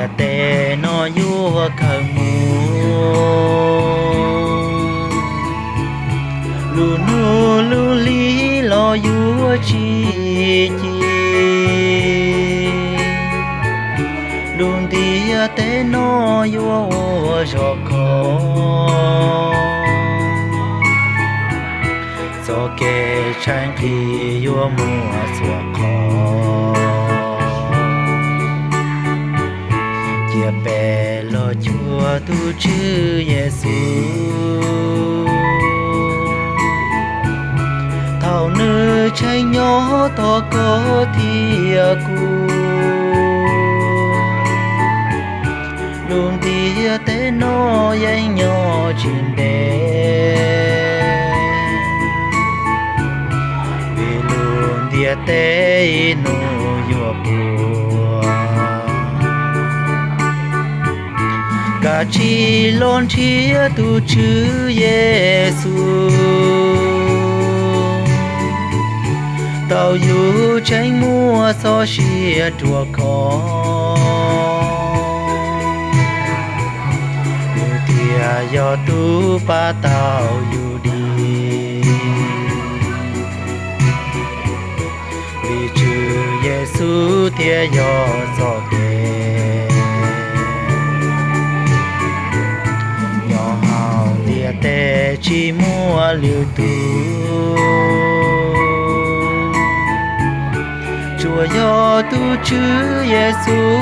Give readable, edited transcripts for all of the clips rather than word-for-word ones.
địa tê nó vua khờ mù lu nu lu lý lo vua chi chi luôn địa tê nó vua cho khó cho kẻ tranh khi vua mùa xua khó chia bè lo chúa tu chữ Giêsu thảo nữ tranh nhỏ to có thia cu luôn tia té nó dây nhỏ trên đè vì luôn tia té nó vô bùa cả chi lon chia tu chữ Giêsu tao dù tranh mua so xia chùa khó do tu pa tao dù đi vì chữ Giêsu thia do kề nhỏ hào tia tê chỉ mua liều tu chùa do tu chữ Giêsu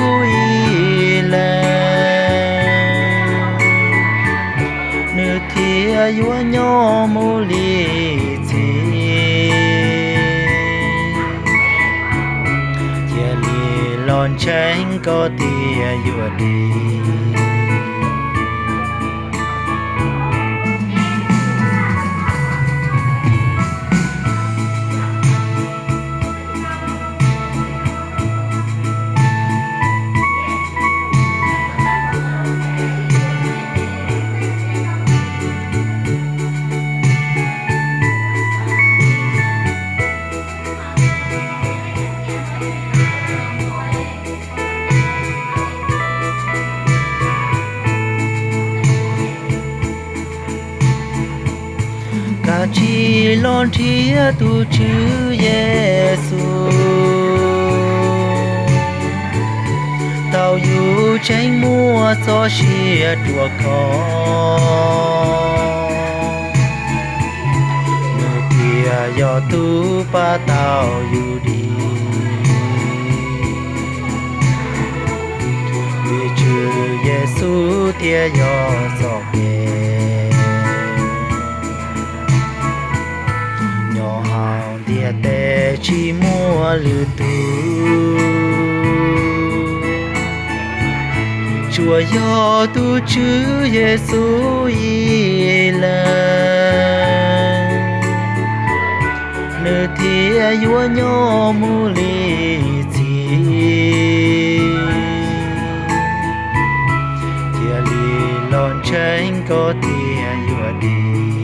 thia vua nhỏ mô lì chi chia lì lon tranh có tia vua đi chỉ lon thia tu chữ Giêsu tao dù tranh mua so xia chùa khó người kia do tu pa tao dù đi vì chữ Giêsu thia do kề địa tê chỉ mua lư tu chùa do tu chữ Giêsu là nơi thia vua nhỏ mu lì chi chia lì lon tranh có tia vua đi